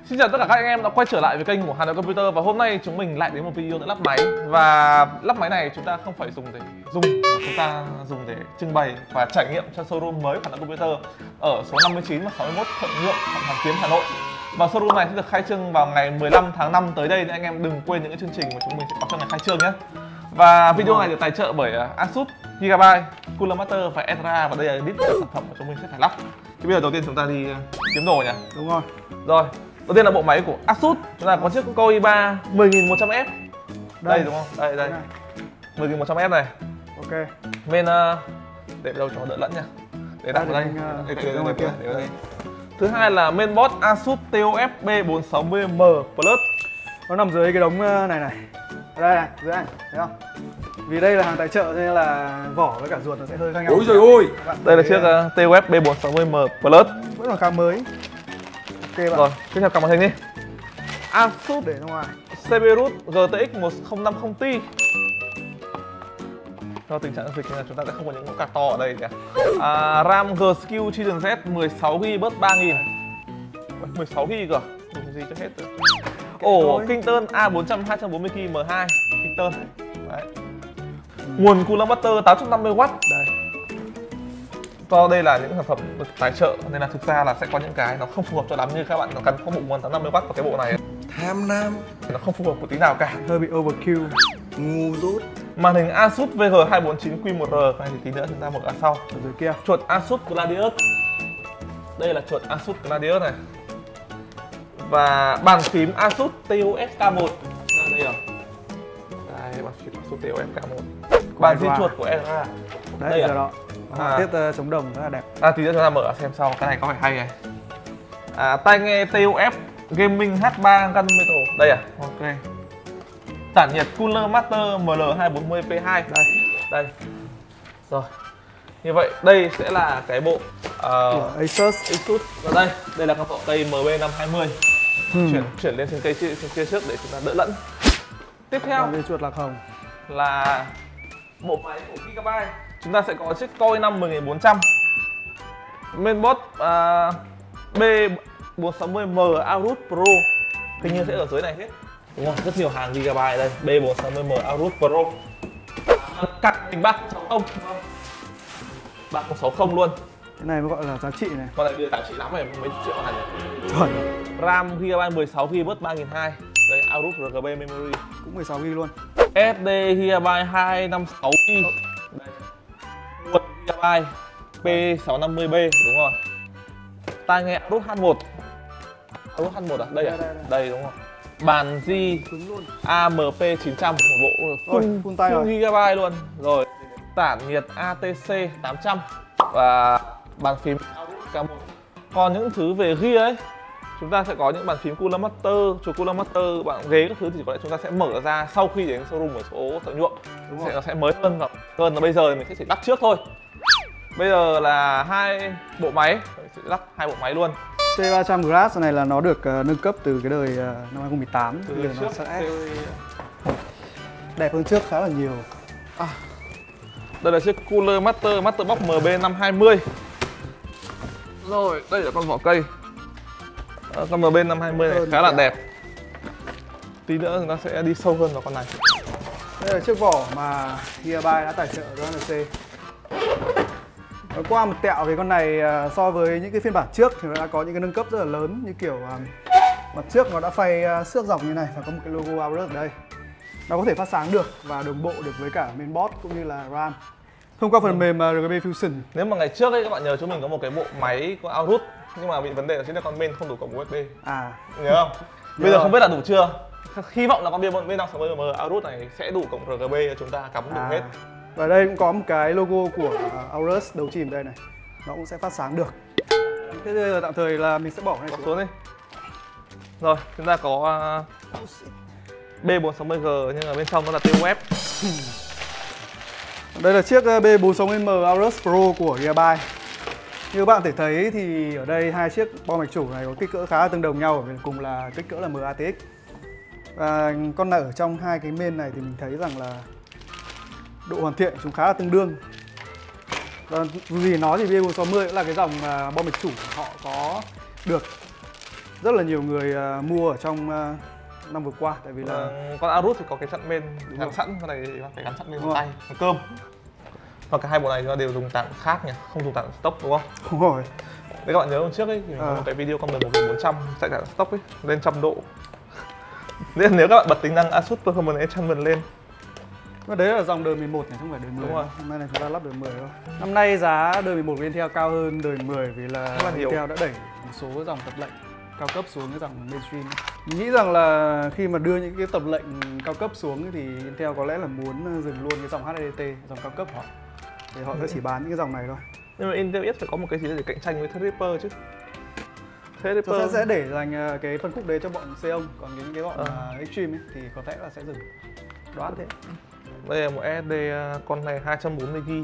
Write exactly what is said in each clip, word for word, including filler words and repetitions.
Xin chào tất cả các anh em đã quay trở lại với kênh của Hà Nội Computer. Và hôm nay chúng mình lại đến một video nữa lắp máy. Và lắp máy này chúng ta không phải dùng để dùng mà chúng ta dùng để trưng bày và trải nghiệm cho showroom mới của Hà Nội Computer ở số năm mươi chín và sáu mươi mốt Thuận Nhuộm, quận Hoàn Kiếm, Hà Nội. Và showroom này sẽ được khai trương vào ngày mười lăm tháng năm tới đây, nên anh em đừng quên những cái chương trình mà chúng mình sẽ có trong ngày khai trương nhé. Và video này được tài trợ bởi Asus, Gigabyte, Cooler Master và Ezra. Và đây là list sản phẩm mà chúng mình sẽ phải lắp. Thì bây giờ đầu tiên chúng ta đi kiếm đồ nhỉ? Đúng rồi. Rồi, đầu tiên là bộ máy của Asus. Chúng ta có chiếc Core i ba mười nghìn một trăm F. Đây, đây đúng không? Đây đây. mười nghìn một trăm F này. Ok. Bên uh, để đâu cho đỡ lẫn nha. Để đặt vào đây. Để để đây kia. Thứ hai là mainboard Asus tê o ép B bốn sáu mươi M Plus. Nó nằm dưới cái đống này này. Đây này, dưới này, thấy không? Vì đây là hàng tài trợ nên là vỏ với cả ruột nó sẽ hơi khác nhau. Ôi giời ơi. Đây là chiếc uh, tê o ép B bốn sáu mươi M Plus. Vẫn còn khá mới. Ok bạn. Rồi, tiếp theo cầm màn hình đi. Asus để ra ngoài. Zephyrus giê tê ích một không năm không Ti. Do tình trạng dịch nên là chúng ta sẽ không có những mẫu card to ở đây nhỉ. À, RAM G-Skill Trident Z mười sáu gi ga bai bớt ba nghìn. mười sáu gi ga bai cơ. Dùng gì cho hết rồi. Ổ Kingston A bốn trăm hai trăm bốn mươi ki lô gam M hai Kingston. Đấy. Ừ. Nguồn Cooler Master tám trăm năm mươi oát. Đây. Do đây là những sản phẩm được tài trợ nên là thực ra là sẽ có những cái nó không phù hợp cho lắm, như các bạn nó cần có một nguồn tám trăm năm mươi oát vào cái bộ này. Tham nam. Nó không phù hợp một tí nào cả. Hơi bị overkill. Ngu dốt. Màn hình Asus vê giê hai bốn chín Q một R này thì tí nữa chúng ta mở ra sau. Ở dưới kia. Chuột Asus Gladius. Đây là chuột Asus Gladius này. Và bàn phím Asus tê o ép K một. Đây rồi. Đây bàn phím Asus tê o ép K một. Bàn phím chuột của Ezra. Đấy, đây giờ à? đó. À. Tiết uh, chống đồng rất là đẹp. À tí nữa chúng ta mở ra xem sau, cái này có phải hay này. À, tai nghe tê o ép Gaming H ba Gunmetal. Đây à? Ok. Tản nhiệt Cooler Master M L hai bốn mươi P hai. Đây. Đây. Rồi. Như vậy đây sẽ là cái bộ uh, của Asus. Asus. Và đây, đây là các bộ cây M B năm hai mươi. Hmm. Chuyển chuyển lên trên cây trên kia trước để chúng ta đỡ lẫn. Tiếp theo đây chuột lạc hồng là bộ máy của Gigabyte. Chúng ta sẽ có chiếc Core i năm mười nghìn bốn trăm. Mainboard uh, B bốn sáu mươi M Aorus Pro. Hình như sẽ ở dưới này hết. Đúng không? Rất nhiều hàng Gigabyte đây. B bốn sáu mươi M Aorus Pro. Card hình ba không sáu không. ba không sáu không luôn. cái này mới gọi là giá trị này. Con này bây giờ giá trị lắm rồi, mấy triệu này. Chuẩn. RAM Gigabyte mười sáu gi ga bai bớt ba nghìn hai trăm. Đây Aorus R G B memory. Cũng mười sáu gi ga bai luôn. ét ét đê Gigabyte hai năm sáu gi ga bai. Đây. Gigabyte P sáu năm mươi B, đúng rồi. Tai nghe Aorus H một. Aorus H một à? Đây à? Đây, đây, đây. Đây đúng rồi. Bàn G A M P chín trăm, một bộ full, full tay full gigabyte luôn. Rồi. Tản nhiệt A T C tám trăm và bàn phím Aorus K một. Còn những thứ về gear ấy, chúng ta sẽ có những bàn phím Cooler Master, chuột Cooler Master, bạn ghế các thứ thì có lẽ chúng ta sẽ mở ra sau khi đến showroom ở số Thuận Nhuộm. Đúng sẽ, nó sẽ mới hơn và hơn là bây giờ thì mình sẽ chỉ lắp trước thôi. Bây giờ là hai bộ máy, mình sẽ lắp hai bộ máy luôn. C ba trăm Glass này là nó được uh, nâng cấp từ cái đời uh, năm hai không một tám, từ bây giờ nó trước sẽ đẹp hơn trước khá là nhiều. À, đây là chiếc Cooler Master Master Box M B năm hai mươi. Rồi, đây là con vỏ cây. À, con M B năm hai mươi này khá là đẹp. Tí nữa chúng ta sẽ đi sâu hơn vào con này. Đây là chiếc vỏ mà Gigabyte đã tài trợ cho en xê. Nói qua một tẹo về con này, so với những cái phiên bản trước thì nó đã có những cái nâng cấp rất là lớn, như kiểu mặt trước nó đã phay xước dọc như này và có một cái logo Aorus ở đây. Nó có thể phát sáng được và đồng bộ được với cả mainboard cũng như là RAM thông qua phần mềm R G B Fusion. Nếu mà ngày trước ấy các bạn nhớ chúng mình có một cái bộ máy của Aorus, nhưng mà bị vấn đề là chính là con main không đủ cổng u ét bê. À, nhớ không? Bây giờ không biết là đủ chưa. Hy vọng là con B năm sáu mươi M Aorus này sẽ đủ cổng R G B cho chúng ta cắm được à. hết. Và đây cũng có một cái logo của Aorus đầu chìm đây này, nó cũng sẽ phát sáng được. Thế bây giờ tạm thời là mình sẽ bỏ này xuống. xuống đi. Rồi, chúng ta có uh, B bốn sáu mươi G nhưng ở bên trong nó là tê o ép. Đây là chiếc B bốn sáu mươi M Aorus Pro của Gigabyte. Như các bạn có thể thấy thì ở đây hai chiếc bo mạch chủ này có kích cỡ khá là tương đồng nhau, ở cùng là kích cỡ là M A T X. Và con này ở trong hai cái main này thì mình thấy rằng là độ hoàn thiện chúng khá là tương đương. Và dù gì nói thì B bốn sáu mươi cũng là cái dòng mà bo mạch chủ họ có được rất là nhiều người uh, mua ở trong uh, năm vừa qua, tại vì là uh, con Aorus thì có cái chặn bên gắn sẵn, con này thì phải gắn chặn bên bằng tay, bằng cơm. Và cả hai bộ này chúng ta đều dùng tản khác nhỉ, không dùng tản stock đúng không? Đúng rồi. Đấy các bạn nhớ hôm trước ấy, thì mình à. có một cái video con mười một nghìn bốn trăm chạy tản stock ấy, lên trăm độ. Nên nếu các bạn bật tính năng Asus Performance Enchantment lên. Và đấy là dòng đời mười một này, không phải đời mười. Đúng rồi. Hôm nay là chúng ta lắp đời mười thôi. Năm nay giá đời mười một của Intel cao hơn đời mười vì là Intel đã đẩy một số dòng tập lệnh cao cấp xuống cái dòng mainstream. Mình nghĩ rằng là khi mà đưa những cái tập lệnh cao cấp xuống thì Intel có lẽ là muốn dừng luôn cái dòng hát đê tê, dòng cao cấp họ. Thì họ sẽ chỉ bán những cái dòng này thôi. Nhưng mà Intel biết phải có một cái gì để cạnh tranh với Threadripper chứ. Threadripper sẽ, sẽ để dành cái phân khúc đấy cho bọn Xeon, còn những cái bọn à. Extreme ấy, thì có thể là sẽ dừng. Đoán thế. Đây là một ét ét đê con này hai trăm bốn mươi gi-ga-bai.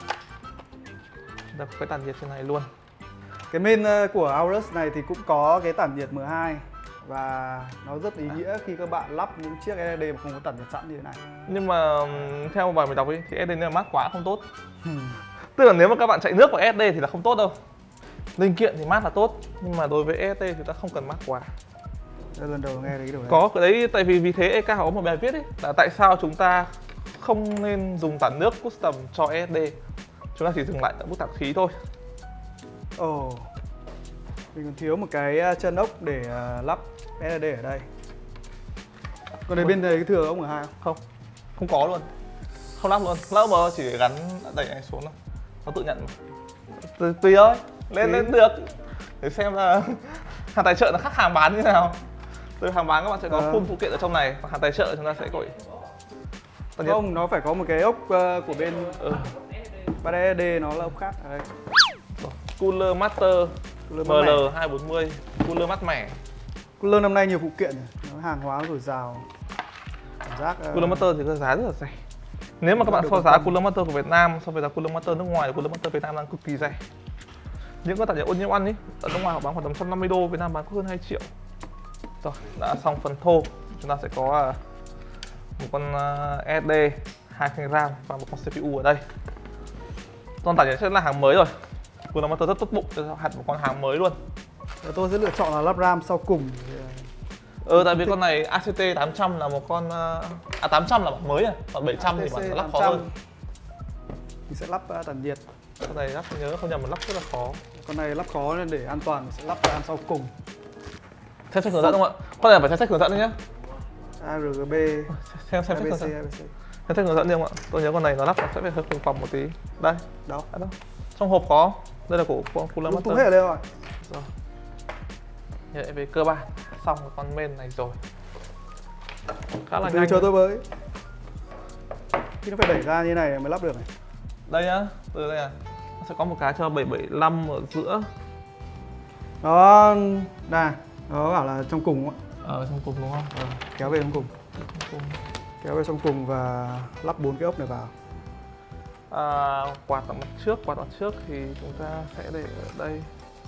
Đây có cái tản nhiệt trên này luôn. Cái main của Aorus này thì cũng có cái tản nhiệt M hai và nó rất ý nghĩa khi các bạn lắp những chiếc ét ét đê mà không có tản nhiệt sẵn như thế này. Nhưng mà theo bài mình đọc ấy thì ét ét đê nếu mát quá không tốt. Tức là nếu mà các bạn chạy nước vào ét ét đê thì là không tốt đâu. Linh kiện thì mát là tốt, nhưng mà đối với ét ét đê thì ta không cần mát quá. Đây lần đầu nghe thấy cái điều đấy. Có cái đấy, tại vì vì thế e ca có một bài viết ấy là tại sao chúng ta không nên dùng tản nước custom cho ét ét đê. Chúng ta chỉ dừng lại ở mức tản khí thôi. Ồ, oh, mình còn thiếu một cái chân ốc để uh, lắp ét ét đê ở đây. Còn đây bên đây cái thừa ốc M hai không? Không, không có luôn. Không lắp luôn, lỡ mà chỉ gắn đẩy này xuống thôi. Nó tự nhận mà. Tùy thôi, lên lên được. Để xem là hàng tài trợ nó khác hàng bán như nào. Từ hàng bán các bạn sẽ có full phụ kiện ở trong này, và hàng tài trợ chúng ta sẽ có. Không, nó phải có một cái ốc uh, của bên ừ. Bên ét ét đê nó là ốc khác ở đây. Cooler Master M L hai bốn mươi, cooler mát mẻ. Cooler năm nay nhiều phụ kiện, nó hàng hóa dồi dào. Cảm giác uh... Cooler Master thì có giá rất là rẻ. Nếu mà các bạn so giá Cooler Master của Việt Nam so với giá Cooler Master nước ngoài thì Cooler Master Việt Nam đang cực kỳ rẻ. Những cái tản nhiệt Onion One ấy, ở nước ngoài họ bán khoảng tầm một trăm năm mươi đô, Việt Nam bán có hơn hai triệu. Rồi, đã xong phần thô, chúng ta sẽ có một con ét ét đê, hai gi ga bai và một con xê pê u ở đây. Con tản nhiệt sẽ là hàng mới rồi. Cooler Master rất tốt bụng, cho hẳn một con hàng mới luôn. Và tôi sẽ lựa chọn là lắp RAM sau cùng. Ừ, tại vì con này a xê tê tám trăm là một con à tám trăm là bản mới à, còn bảy trăm thì bản lắp khó hơn. Mình sẽ lắp uh, tản nhiệt. Con này lắp nhớ không nhầm mình lắp rất là khó. Con này lắp khó nên để an toàn mình sẽ lắp RAM sau cùng. Xem sách hướng dẫn không ạ? Con này phải xem sách hướng dẫn đấy nhá. a rờ giê bê. Xem xem sách hướng dẫn. Xem sách hướng dẫn đi không ạ? Tôi nhớ con này nó lắp nó sẽ phải hơi phồng phồng một tí. Đây. Đâu? À, đâu. Trong hộp có. Đây là của Cooler Master. Tung hết ở đây rồi. Rồi. Vậy về cơ bản xong cái con main này rồi. Khá là nhanh. Chờ tôi với. Khi nó phải đẩy ra như này mới lắp được này. Đây nhá, từ đây à. Nó sẽ có một cái cho bảy bảy lăm ở giữa. Đó, đây. Đó bảo là trong cùng ạ. Ở trong cùng đúng không? Ờ, kéo về trong cùng. Trong cùng. Kéo về trong cùng và lắp bốn cái ốc này vào. À, quạt ở mặt trước, quạt ở trước thì chúng ta sẽ để ở đây.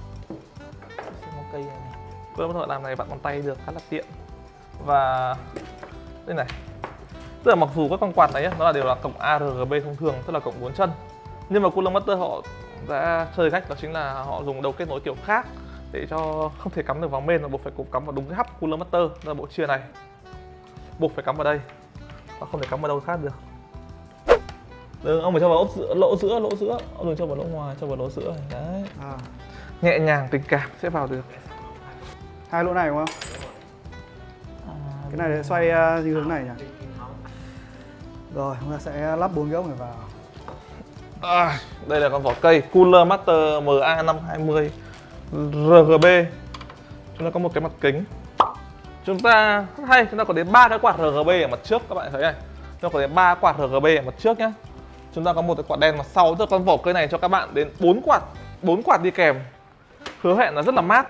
Xem một cây này. Tôi có thể làm này bạn bằng tay được khá là tiện. Và đây này. Tức là mặc dù các con quạt này nó là đều là cổng a rờ giê bê thông thường, tức là cổng bốn chân. Nhưng mà Cooler Master họ đã chơi cách đó chính là họ dùng đầu kết nối kiểu khác để cho không thể cắm được vào main, mà buộc phải cục cắm vào đúng cái hub Cooler Master, là bộ chia này. Buộc phải cắm vào đây. Và không thể cắm vào đâu khác được. Đừng, ông phải cho vào ốp giữa, lỗ giữa, lỗ giữa. Ông đừng cho vào lỗ ngoài, cho vào lỗ giữa này. Đấy. À. Nhẹ nhàng, tình cảm sẽ vào được. Hai lỗ này đúng không? À, cái này để xoay uh, như hướng này nhỉ? Rồi, chúng ta sẽ lắp bốn cái ốc này vào. À, đây là con vỏ cây Cooler Master M A năm hai mươi rờ giê bê. Chúng ta có một cái mặt kính. Chúng ta rất hay, chúng ta có đến ba cái quạt rờ giê bê ở mặt trước, các bạn thấy này. Chúng ta có đến ba quạt rờ giê bê ở mặt trước nhé. Chúng ta có một cái quạt đen mặt sau, tức là con vỏ cây này cho các bạn đến bốn quạt, bốn quạt đi kèm. Hứa hẹn là rất là mát.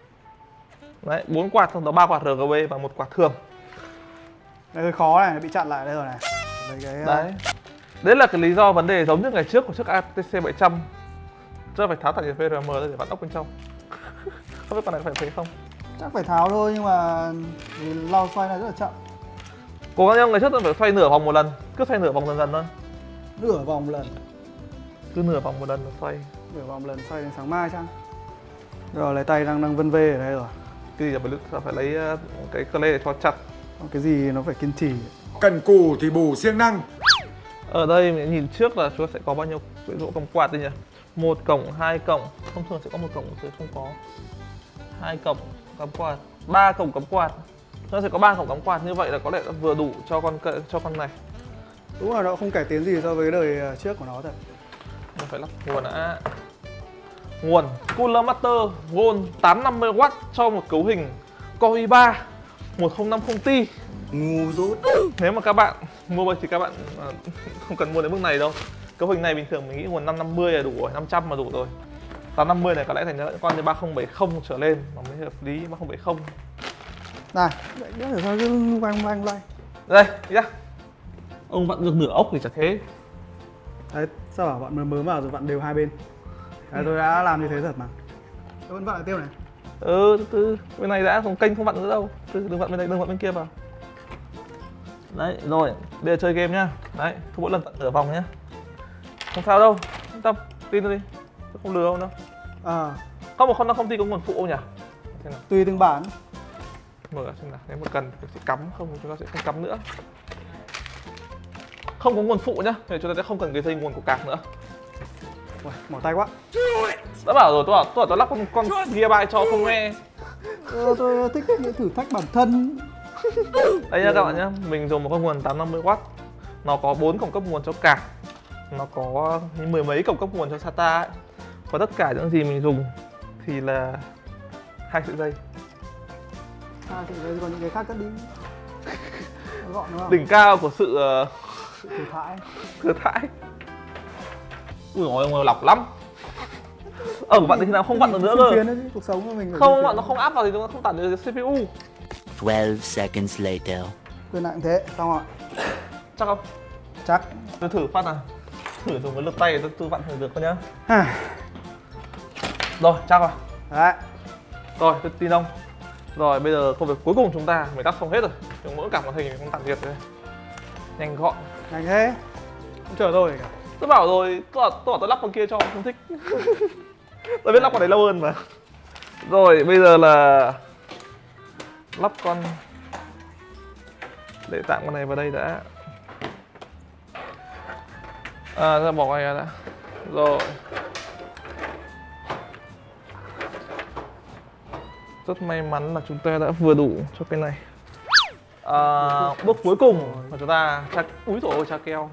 Đấy, bốn quạt xong đó ba quạt rờ giê bê và một quạt thường. Đây hơi khó này, bị chặn lại đây rồi này. Đây cái đấy. Đấy là cái lý do vấn đề giống như ngày trước của chiếc a tê xê bảy trăm. Chứ phải tháo tản nhiệt vê rờ em ra để vặn ốc bên trong. Không biết con này phải thế không? Chắc phải tháo thôi, nhưng mà lau xoay này rất là chậm. Cố gắng nhau ngày trước tôi phải xoay nửa vòng một lần, cứ xoay nửa vòng dần dần thôi. Nửa vòng một lần. Cứ nửa vòng một lần là xoay. Nửa vòng một lần xoay đến sáng mai chăng? Rồi lấy tay đang đang vân vê ở đây rồi. cái gì là phải, phải lấy uh, cái cờ lê để cho chặt. Cái gì nó phải kiên trì. Cần cù thì bù siêng năng. Ở đây mình nhìn trước là chúng ta sẽ có bao nhiêu cái độ cầm quạt đây nhỉ? Một cổng, hai cổng, thông thường sẽ có một cổng sẽ không có. Hai cổng cắm quạt, ba cổng cắm quạt. Nó sẽ có ba cổng cắm quạt, như vậy là có lẽ đã vừa đủ cho con cho con này. Đúng là nó không cải tiến gì so với đời trước của nó thật. Mình phải lắp nguồn đã. Nguồn Cooler Master Gold tám trăm năm mươi oát cho một cấu hình Core i ba một không năm không Ti. Ngu dốt. Nếu mà các bạn mua thì các bạn không cần mua đến mức này đâu. Cấu hình này bình thường mình nghĩ nguồn năm trăm năm mươi là đủ rồi, năm trăm mà đủ rồi. tám trăm năm mươi này có lẽ thành ra con như ba không bảy không trở lên mà mới hợp lý. Ba không bảy không này, vậy biết là sao cứ vang vang vang. đây nhá, ông vặn được nửa ốc thì chả thế. Đấy, sao bảo bạn mới mớm vào rồi vặn đều hai bên. Đấy, tôi đã làm như thế thật mà. Tôi vẫn vặn lại tiêu này. Ừ, từ từ, bên này đã, không kênh không vặn nữa đâu. Từ đừng vặn bên này, đừng vặn bên kia vào. Đấy, rồi, bây giờ chơi game nhá. Đấy, cứ mỗi lần vặn nửa vòng nhá. Không sao đâu, yên tâm, tin tôi đi. Tôi không lừa ông đâu. À, Có một con nó không tin có nguồn phụ không nhỉ? Xem nào, tùy từng bản. mở xem nào, nếu mà cần thì sẽ cắm, không thì chúng ta sẽ không cắm nữa. Không có nguồn phụ nhá, thì chúng ta sẽ không cần cái dây nguồn của cạc nữa. Ui, mỏi tay quá. Đã bảo rồi, tôi bảo tôi, bảo tôi lắp con, con Gearbyte cho không nghe. Ờ, tôi thích những thử thách bản thân. Đây nha các bạn nhé, mình dùng một con nguồn tám trăm năm mươi oát. Nó có bốn cổng cấp nguồn cho cạc. Nó có mười mấy cổng cấp nguồn cho SATA ấy. Và tất cả những gì mình dùng thì là hai sợi dây. À, thì đây còn những cái khác cất đi. Nó gọn đúng không? Đỉnh cao của sự uh, Thử thãi. thừa thãi. Ui dồi ôi, lọc lắm. Ở của bạn thì thế nào không vặn được nữa cơ. Phiến đấy, cuộc sống của mình. Không, bạn nó không áp vào thì nó không tản được xê pê u. twelve seconds later. Quyền nặng thế, xong rồi. Chắc không? Chắc. Tôi thử phát nào. Thử dùng cái lực tay tôi, tôi vặn thử được không nhá. À. Rồi, chắc rồi. Đấy. Rồi, tôi tin ông. Rồi, bây giờ công việc cuối cùng chúng ta mình tắt xong hết rồi. Chúng mỗi cả màn hình mình không tản nhiệt rồi. Nhanh gọn. Nhanh thế. Không chờ tôi cả. Tôi bảo rồi, tôi bảo tôi, bảo tôi lắp con kia cho, không thích. Tôi biết lắp con đấy lâu hơn mà. Rồi, bây giờ là lắp con, để tạm con này vào đây đã. À, ra bỏ ngoài ra đã. Rồi. Rất may mắn là chúng ta đã vừa đủ cho cái này. À, bước cuối cùng mà chúng ta tra... Úi dồi ôi, tra keo.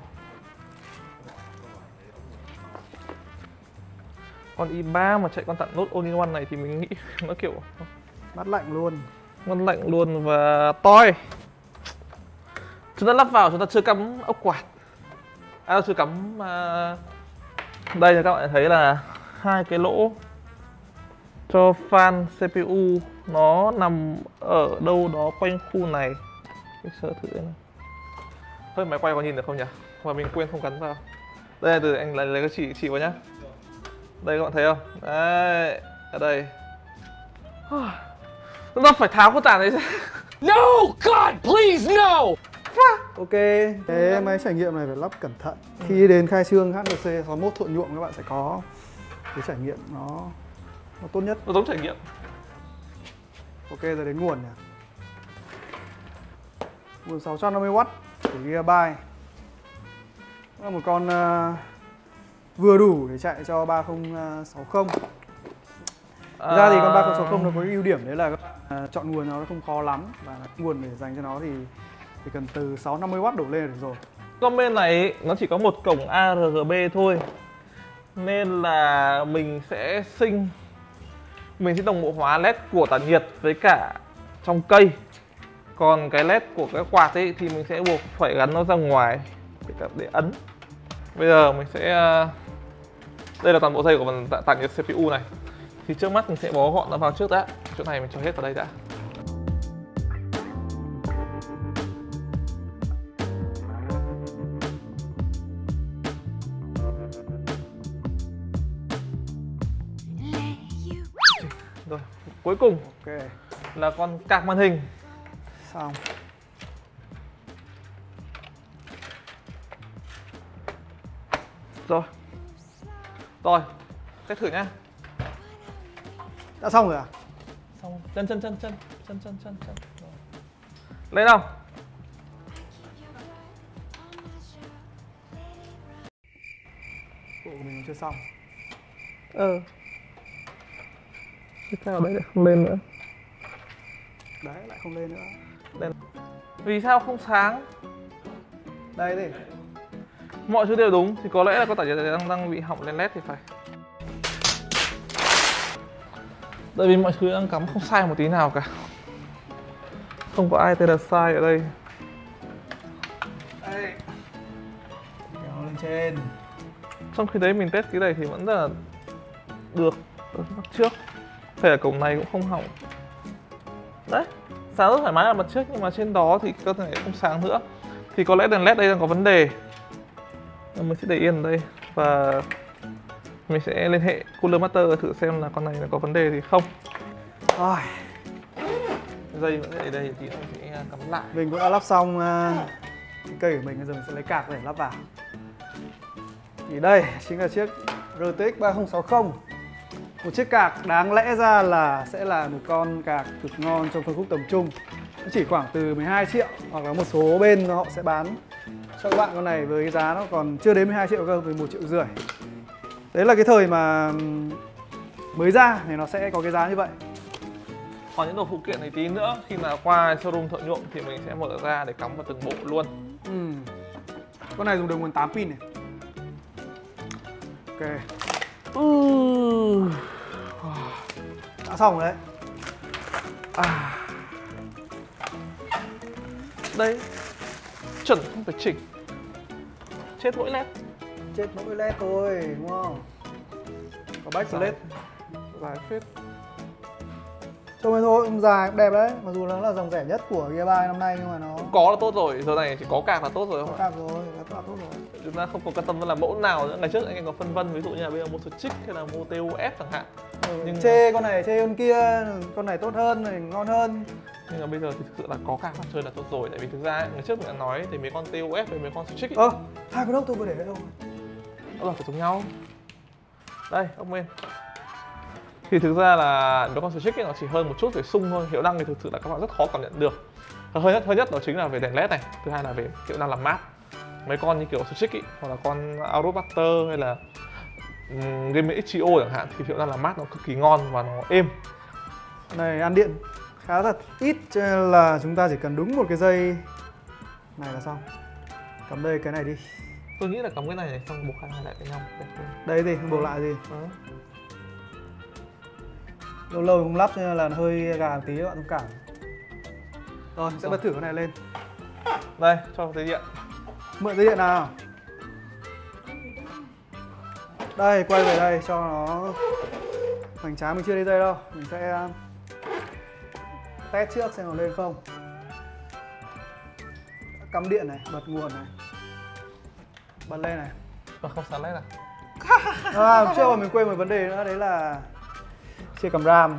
Con i ba mà chạy con tặng nốt all in one này thì mình nghĩ nó kiểu Mắt lạnh luôn. ngon lạnh luôn và toi. Chúng ta lắp vào, chúng ta chưa cắm ốc quạt. À, chưa cắm uh... đây là các bạn thấy là hai cái lỗ cho fan xê pê u nó nằm ở đâu đó quanh khu này. Cái sơ thử này. Thôi máy quay có nhìn được không nhỉ? Mà mình quên không gắn vào. Đây là từ anh lấy, lấy cái chỉ chỉ vào nhá. Đây các bạn thấy không? Đấy, ở đây. Chúng ta phải tháo cái tản đấy ra. No, God, please, no! Ok, cái máy trải nghiệm này phải lắp cẩn thận. Khi đến khai trương hát en xê sáu mốt Thuận Nhuộm các bạn sẽ có cái trải nghiệm nó, nó tốt nhất. Nó giống trải nghiệm. Ok, giờ đến nguồn nhỉ. Nguồn sáu trăm năm mươi oát của Gearbyte. Đó là một con uh, vừa đủ để chạy cho ba không sáu không. Thực ra thì con ba không sáu không nó có cái ưu điểm đấy là các bạn uh, chọn nguồn nó không khó lắm. Và nguồn để dành cho nó thì chỉ cần từ sáu trăm năm mươi oát đổ lên là được rồi. Con bên này nó chỉ có một cổng a rờ giê bê thôi. Nên là mình sẽ sinh Mình sẽ đồng bộ hóa led của tản nhiệt với cả trong cây. Còn cái led của cái quạt ấy thì mình sẽ buộc phải gắn nó ra ngoài để, để ấn. Bây giờ mình sẽ... Đây là toàn bộ dây của phần tản nhiệt xê pê u này. Thì trước mắt mình sẽ bó gọn nó vào trước đã. Chỗ này mình cho hết vào đây đã. Rồi, cuối cùng Ok, là con cạc màn hình. xong. Rồi. Rồi, test thử nhá. Đã xong rồi à? xong chân chân chân chân chân chân chân chân lên không? Bộ của mình chưa xong. Ờ. Thế sao đấy lại không lên nữa? Đấy lại không lên nữa. Lên. Vì sao không sáng? Đây đi. Mọi thứ đều đúng thì có lẽ là có thể đang đang bị hỏng lên led thì phải. Tại vì mọi thứ đang cắm không sai một tí nào cả. Không có ai tên là sai ở đây. Đây. Kéo lên trên. Trong khi đấy mình test cái này thì vẫn rất là được ở mặt trước. Phải ở cổng này cũng không hỏng. Đấy, sáng rất thoải mái ở mặt trước nhưng mà trên đó thì cơ thể không sáng nữa. Thì có lẽ đèn led đây đang có vấn đề. Mình sẽ để yên ở đây và mình sẽ liên hệ Cooler Master thử xem là con này có vấn đề gì không. Rồi. Dây vẫn để đây thì mình sẽ cắm lại. Mình cũng đã lắp xong uh, cái cây của mình, bây giờ mình sẽ lấy cạc để lắp vào. Thì đây chính là chiếc rờ tê ích ba không sáu không. Một chiếc cạc đáng lẽ ra là sẽ là một con cạc cực ngon trong phân khúc tầm trung. Nó chỉ khoảng từ mười hai triệu, hoặc là một số bên họ sẽ bán cho các bạn con này với cái giá nó còn chưa đến mười hai triệu cơ, mười một triệu rưỡi. Đấy là cái thời mà mới ra thì nó sẽ có cái giá như vậy. Còn những đồ phụ kiện này tí nữa khi mà qua showroom thợ nhuộm thì mình sẽ mở ra để cắm vào từng bộ luôn. Ừ. Con này dùng được nguồn tám pin này. Ok. Ừ. Đã xong rồi đấy. À. Đây. Chuẩn không phải chỉnh. Chết mỗi led. Chết mỗi led thôi, đúng không? Có backplate. Dài phết. Trông ấy thôi, dài cũng đẹp đấy. Mặc dù nó là dòng rẻ nhất của Gearbike năm nay nhưng mà nó Có là tốt rồi, giờ này chỉ có cạc là tốt rồi có không ạ? cạc rồi, là tốt rồi. Chúng ta không có quan tâm là mẫu nào nữa. Ngày trước anh em có phân vân, ví dụ như là bây giờ mua Switch hay là mua tê u ép chẳng hạn. Ừ, Nhưng chê con này chê con kia, con này tốt hơn, này ngon hơn. Nhưng mà bây giờ thì thực sự là có cạc chơi là tốt rồi. Tại vì thực ra ngày trước mình đã nói thì mấy con tê u ép với mấy con Switch ấy, Ơ, hai con ốc tôi vừa để đấy đâu. nó là phải giống nhau. Đây, ốc men. Thì thực ra là mấy con Switch ấy nó chỉ hơn một chút về xung thôi. Hiệu năng thì thực sự là các bạn rất khó cảm nhận được. Hơi nhất, hơi nhất đó chính là về đèn led này. Thứ hai là về hiệu năng làm mát. Mấy con như kiểu Switch ấy, hoặc là con Aerobuster hay là um, Game ích giê o chẳng hạn thì hiệu năng làm mát nó cực kỳ ngon và nó êm. Này ăn điện khá là ít cho nên là chúng ta chỉ cần đúng một cái dây này là xong. Cắm đây cái này đi. Tôi nghĩ là cắm cái này này xong buộc hai lại với nhau đẹp hơn. Đây gì, buộc lại gì. Đó. Lâu lâu không lắp cho nên là hơi gà một tí các bạn thông cảm. Rồi, sẽ bật thử cái này lên. Đây, cho dây điện. Mượn dây điện nào. Đây, quay về đây cho nó hoành tráng, mình chưa đi dây đâu. Mình sẽ test trước xem nó lên không. Cắm điện này, bật nguồn này. Bật lên này. Và không sáng led à? À, trước mà mình quên một vấn đề nữa, đấy là chia cầm RAM.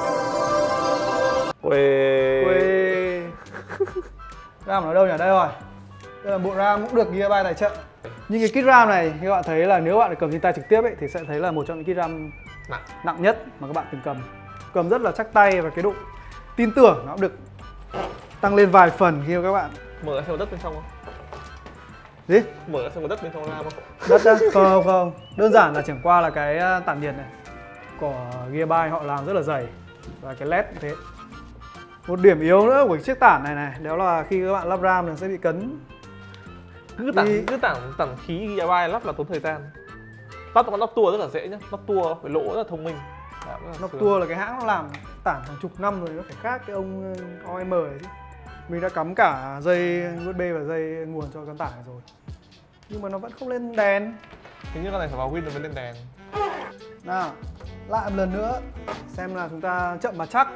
Quê. Quê. RAM ở đâu nhỉ? Đây rồi. Đây là bộ RAM cũng được Gearbike tài trợ. Nhưng cái kit RAM này các bạn thấy là nếu bạn cầm trên tay trực tiếp ấy, thì sẽ thấy là một trong những kit RAM nặng nặng nhất mà các bạn từng cầm. Cầm rất là chắc tay và cái độ tin tưởng nó cũng được tăng lên vài phần khi các bạn mở ra xem có đất bên trong không? gì? Mở ra xem có đất bên trong RAM không? Đất á? Không không. Đơn giản là chẳng qua là cái tản nhiệt này của Gearbike họ làm rất là dày. Và cái led cũng thế. Một điểm yếu nữa của chiếc tản này này, đó là khi các bạn lắp RAM nó sẽ bị cấn. Cứ tản Đi... cứ tản tản khí Gearbike lắp là tốn thời gian. Lắp con nắp tua rất là dễ nhá, nắp tua phải lỗ rất là thông minh. Nắp tua là cái hãng nó làm tản hàng chục năm rồi, nó phải khác cái ông o em này chứ. Mình đã cắm cả dây u ét bê và dây nguồn cho con tản này rồi, nhưng mà nó vẫn không lên đèn. Hình như con này phải vào Win rồi mới lên đèn. Nào, lại một lần nữa xem là chúng ta chậm mà chắc.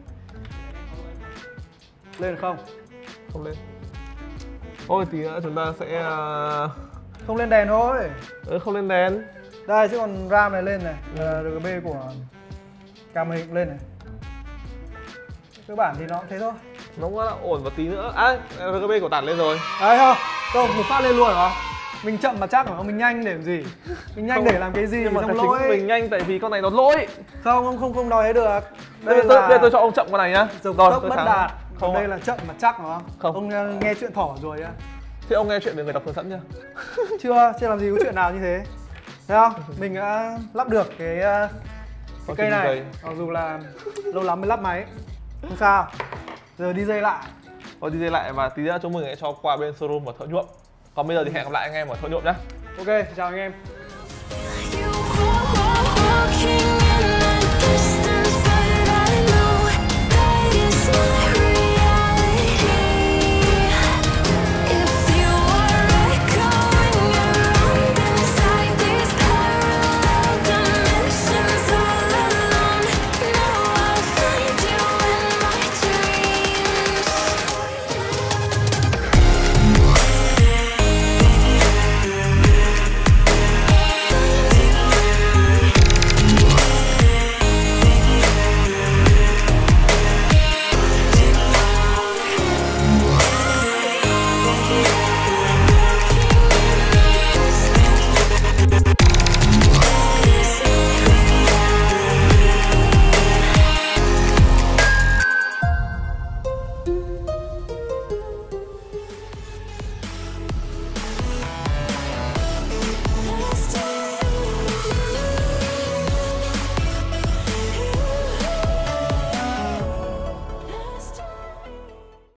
Lên không? Không lên. Thôi tí nữa chúng ta sẽ Không lên đèn thôi. ừ, không lên đèn. Đây chứ còn RAM này lên này, là rờ giê bê của cam hình cũng lên này. Cơ bản thì nó cũng thế thôi. Nó cũng là ổn một tí nữa. À, rờ giê bê của tản lên rồi. Đấy không? Không, một phát lên luôn hả? Mình chậm mà chắc mà mình nhanh để làm gì? Mình nhanh Không, để làm cái gì? Nhưng mà Xong thật lỗi. chính mình nhanh tại vì con này nó lỗi. Không, không, không, không nói thế được. Bây Đây giờ tôi, là bây giờ tôi cho ông chậm con này nhá. dục Rồi, tốc tôi bất thắng. đạt. Không Còn đây ạ. là chậm mà chắc đúng không? Không. Ông ờ, nghe chuyện thỏ rồi á. Thế ông nghe chuyện về người đọc hướng dẫn chưa? Chưa, chưa làm gì có chuyện nào như thế. Thấy không? Mình đã lắp được cái, ờ, cái Con cây chim này. cây. Mặc dù là lâu lắm mới lắp máy. Không sao. Giờ đi dây lại. Thôi đi dây lại và tí nữa chúng mình sẽ cho qua bên showroom và thợ nhuộm. Còn bây giờ thì hẹn gặp lại anh em ở thợ nhuộm nhá. Ok, chào anh em. You walking